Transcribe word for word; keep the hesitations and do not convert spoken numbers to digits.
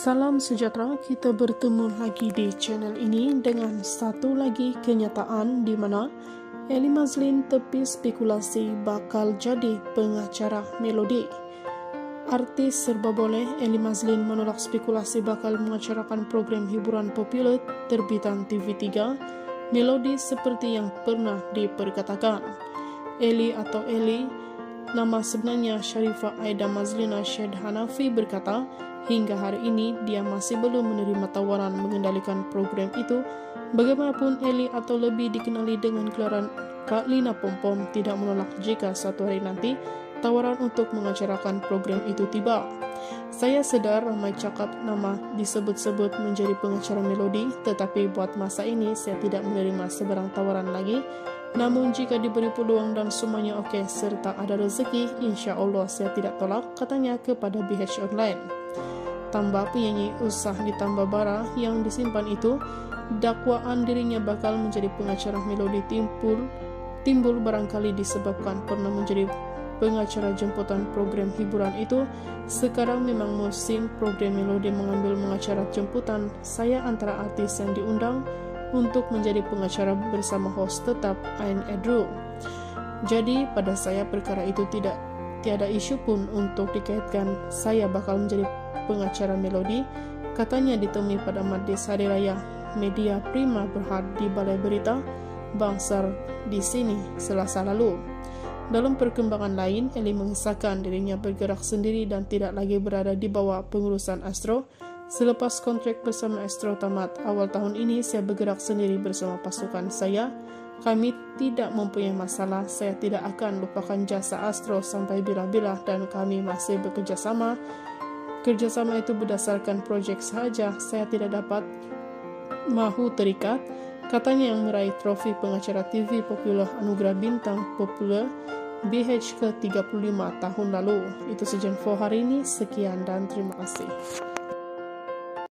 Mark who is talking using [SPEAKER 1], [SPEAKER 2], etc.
[SPEAKER 1] Salam sejahtera, kita bertemu lagi di channel ini dengan satu lagi kenyataan di mana Ely Mazlin tepi spekulasi bakal jadi pengacara Melody. Artis serba boleh, Ely Mazlin menolak spekulasi bakal mengacarakan program hiburan populer terbitan T V tiga Melody seperti yang pernah diperkatakan. Ely atau Ely, nama sebenarnya Sharifah Aida Mazlina Syed Hanafi, berkata hingga hari ini dia masih belum menerima tawaran mengendalikan program itu. Bagaimanapun, Ely atau lebih dikenali dengan gelaran Kak Lina Pompom tidak menolak jika suatu hari nanti tawaran untuk mengacarakan program itu tiba. Saya sedar ramai cakap nama disebut-sebut menjadi pengacara Melody, tetapi buat masa ini saya tidak menerima sebarang tawaran lagi. Namun jika diberi peluang dan semuanya oke serta ada rezeki, insya Allah saya tidak tolak, katanya kepada B H Online. Tambah penyanyi usah ditambah bara yang disimpan itu, dakwaan dirinya bakal menjadi pengacara Melody timbul, timbul barangkali disebabkan pernah menjadi pengacara jemputan program hiburan itu. Sekarang memang musim program Melody mengambil mengacara jemputan saya antara artis yang diundang untuk menjadi pengacara bersama host tetap Ain Edru. Jadi pada saya perkara itu tidak tiada isu pun untuk dikaitkan saya bakal menjadi pengacara Melody, katanya ditemui pada Majlis Hari Raya Media Prima Berhad di Balai Berita Bangsar di sini Selasa lalu. Dalam perkembangan lain, Ely mengisahkan dirinya bergerak sendiri dan tidak lagi berada di bawah pengurusan Astro. Selepas kontrak bersama Astro tamat awal tahun ini, saya bergerak sendiri bersama pasukan saya. Kami tidak mempunyai masalah, saya tidak akan lupakan jasa Astro sampai bila-bila dan kami masih bekerja sama. Kerjasama itu berdasarkan proyek sahaja, saya tidak dapat mahu terikat, katanya yang meraih trofi pengacara T V populer Anugerah Bintang Populer B H ke tiga puluh lima tahun lalu. Itu saja info hari ini, sekian dan terima kasih.